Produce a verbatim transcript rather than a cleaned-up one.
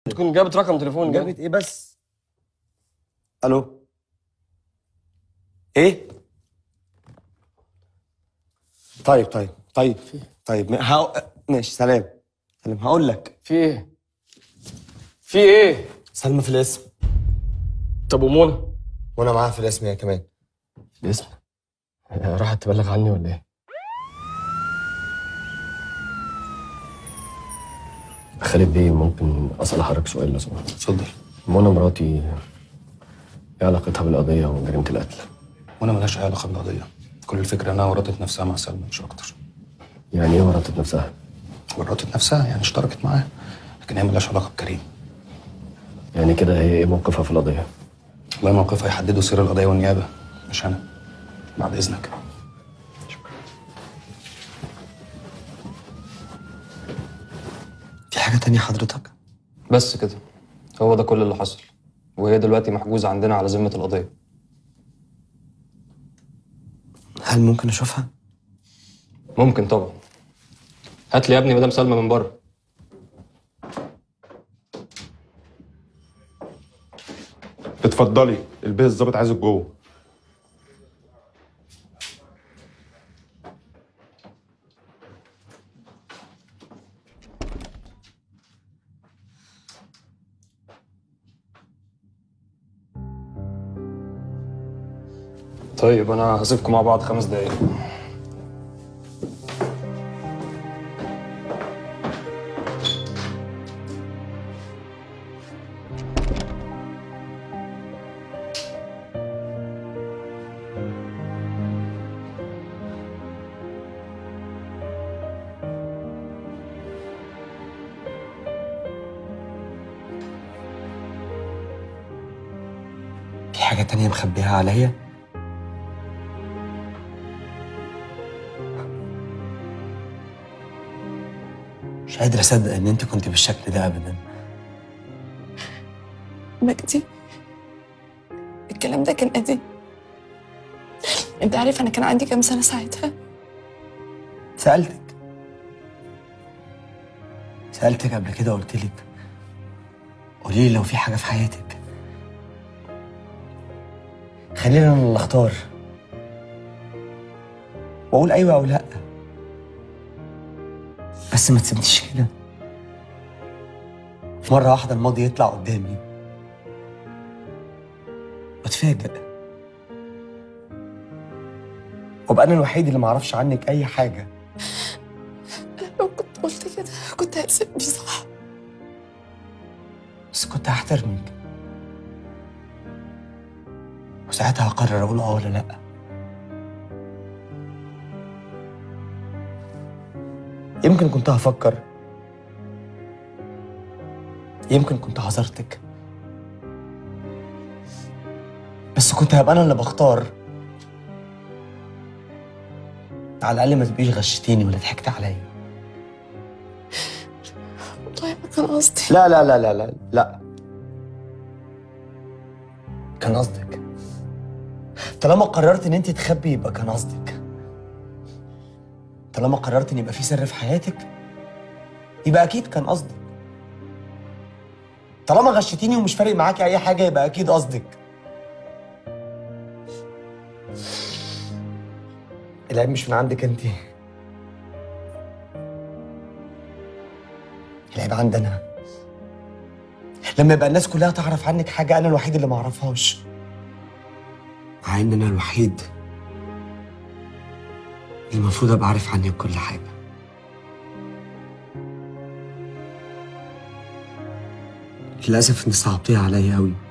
تكون جابت رقم تليفون. جابت ايه بس؟ الو، ايه؟ طيب طيب طيب طيب هاو... ماشي. سلام سلام. هقول لك في ايه؟ في ايه؟ سلمى في الاسم. طب ومنى؟ وانا معاها في الاسم هي كمان. في الاسم؟ راحت تبلغ عني ولا ايه؟ خالد بيه، ممكن اسال حضرتك سؤال لو سمحت؟ اتفضل. منى مراتي ايه علاقتها بالقضيه وجريمه القتل؟ منى ملهاش اي علاقه بالقضيه، كل الفكره انها ورطت نفسها مع سلمى مش اكتر. يعني ايه ورطت نفسها؟ ورطت نفسها يعني اشتركت معاه، لكن هي ملهاش علاقه بكريم. يعني كده هي ايه موقفها في القضيه؟ والله موقفها يحددوا سير القضيه والنيابه، مش انا. بعد اذنك. في حاجة تانية حضرتك؟ بس كده، هو ده كل اللي حصل، وهي دلوقتي محجوزة عندنا على ذمة القضية. هل ممكن اشوفها؟ ممكن طبعا. هات لي يا ابني مدام سلمى من بره. اتفضلي، البيه الظابط عايزك جوه. طيب انا هسيبكم مع بعض خمس دقايق. في حاجة تانية مخبيها عليا؟ مش قادر اصدق ان انت كنت بالشكل ده ابدا. مجدي، الكلام ده كان قديم. انت عارف انا كان عندي كام سنة ساعتها؟ سألتك سألتك قبل كده، قلت لك قولي لي لو في حاجة في حياتك، خلينا انا اللي اختار واقول ايوه او لا، بس ما تسيبنيش كده مرة واحدة الماضي يطلع قدامي واتفاجئ وابقى انا الوحيد اللي ما اعرفش عنك اي حاجة. لو كنت قلت كده كنت هتسيبني، صح؟ بس كنت هحترمك وساعتها هقرر اقول اه ولا لا. يمكن كنت هفكر، يمكن كنت عذرتك، بس كنت هبقى انا اللي بختار. على الاقل ما تبقيش غشتيني ولا ضحكت عليا. والله ما كان قصدي. لا لا لا لا لا لا، كان قصدك. طالما قررت ان انت تخبي يبقى كان قصدك. طالما قررت ان يبقى في سر في حياتك يبقى اكيد كان قصدك. طالما غشتيني ومش فارق معاكي اي حاجه يبقى اكيد قصدك. العيب مش من عندك انت، العيب عندنا. لما يبقى الناس كلها تعرف عنك حاجه انا الوحيد اللي ما اعرفهاش، مع ان انا الوحيد المفروض ابقى عارف عنك كل حاجه. للاسف انت صعبتيها عليا قوي.